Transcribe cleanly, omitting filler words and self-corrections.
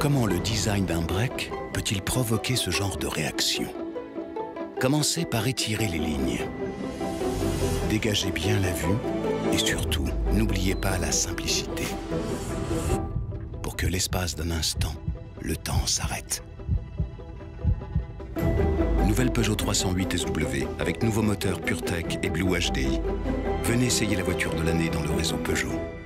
Comment le design d'un break peut-il provoquer ce genre de réaction? Commencez par étirer les lignes. Dégagez bien la vue et surtout, n'oubliez pas la simplicité. Pour que l'espace d'un instant, le temps s'arrête. Nouvelle Peugeot 308 SW avec nouveau moteur PureTech et Blue HDI. Venez essayer la voiture de l'année dans le réseau Peugeot.